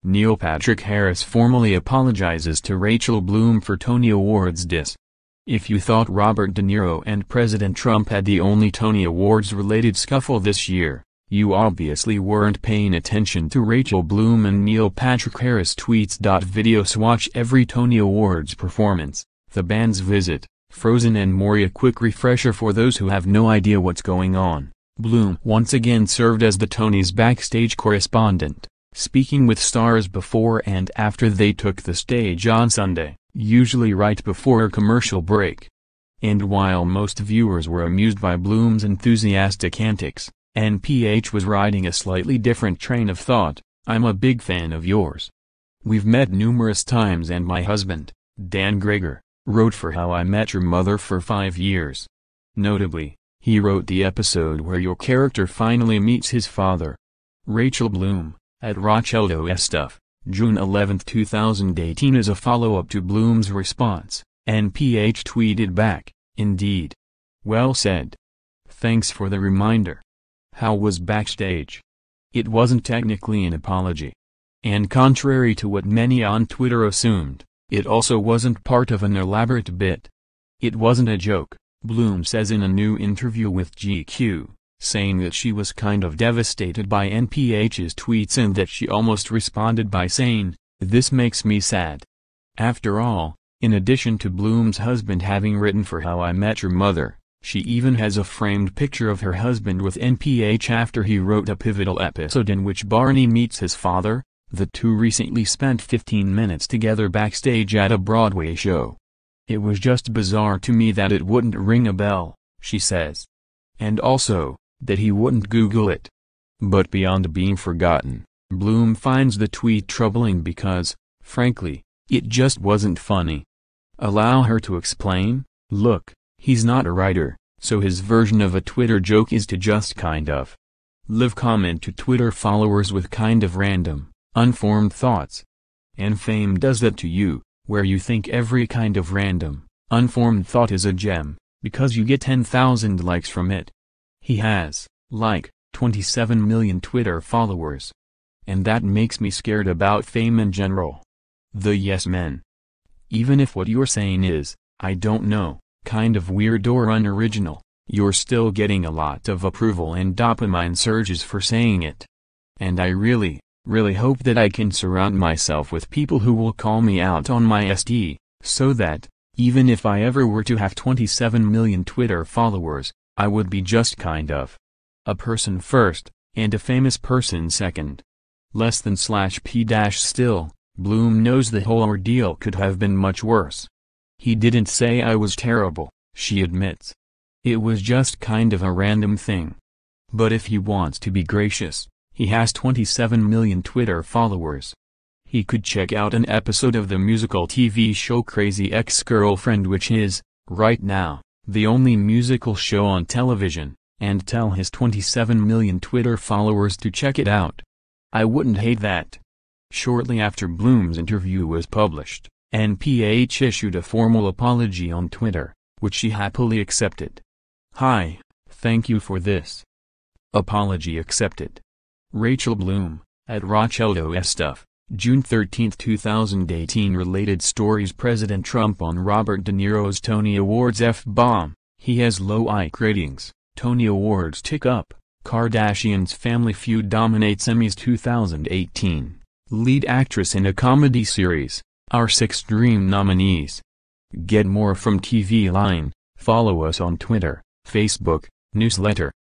Neil Patrick Harris formally apologizes to Rachel Bloom for Tony Awards diss. If you thought Robert De Niro and President Trump had the only Tony Awards-related scuffle this year, you obviously weren't paying attention to Rachel Bloom and Neil Patrick Harris. Tweets.VIDEOSWatch every Tony Awards performance, the band's visit, Frozen and MoreA. Quick refresher for those who have no idea what's going on. Bloom once again served as the Tonys' backstage correspondent, speaking with stars before and after they took the stage on Sunday, usually right before a commercial break. And while most viewers were amused by Bloom's enthusiastic antics, NPH was riding a slightly different train of thought. I'm a big fan of yours. We've met numerous times and my husband, Dan Greger, wrote for How I Met Your Mother for 5 years. Notably, he wrote the episode where your character finally meets his father. Rachel Bloom, at RocheldoStuff, June 11, 2018. As a follow-up to Bloom's response, NPH tweeted back, "Indeed. Well said. Thanks for the reminder. How was backstage? It wasn't technically an apology. And contrary to what many on Twitter assumed, it also wasn't part of an elaborate bit. It wasn't a joke," Bloom says in a new interview with GQ, saying that she was kind of devastated by NPH's tweets and that she almost responded by saying, "This makes me sad." After all, in addition to Bloom's husband having written for How I Met Your Mother, she even has a framed picture of her husband with NPH after he wrote a pivotal episode in which Barney meets his father. The two recently spent 15 minutes together backstage at a Broadway show. "It was just bizarre to me that it wouldn't ring a bell," she says. And also, that he wouldn't Google it. But beyond being forgotten, Bloom finds the tweet troubling because, frankly, it just wasn't funny. Allow her to explain. Look, he's not a writer, so his version of a Twitter joke is to just kind of live comment to Twitter followers with kind of random, unformed thoughts. And fame does that to you, where you think every kind of random, unformed thought is a gem, because you get 10,000 likes from it. He has, like, 27 million Twitter followers. And that makes me scared about fame in general. The yes men. Even if what you're saying is, I don't know, kind of weird or unoriginal, you're still getting a lot of approval and dopamine surges for saying it. And I really hope that I can surround myself with people who will call me out on my SD, so that, even if I ever were to have 27 million Twitter followers, I would be just kind of a person first, and a famous person second. Less than /p- still, Bloom knows the whole ordeal could have been much worse. He didn't say I was terrible, she admits. It was just kind of a random thing. But if he wants to be gracious, he has 27 million Twitter followers. He could check out an episode of the musical TV show Crazy Ex-Girlfriend, which is, right now, the only musical show on television, and tell his 27 million Twitter followers to check it out. I wouldn't hate that. Shortly after Bloom's interview was published, NPH issued a formal apology on Twitter, which she happily accepted. "Hi, thank you for this. Apology accepted." Rachel Bloom, at RocheldoStuff, June 13, 2018. Related stories. President Trump on Robert De Niro's Tony Awards F-bomb, he has low IQ ratings, Tony Awards tick up, Kardashians family feud dominates Emmys 2018, lead actress in a comedy series, our 6 dream nominees. Get more from TV Line, follow us on Twitter, Facebook, newsletter,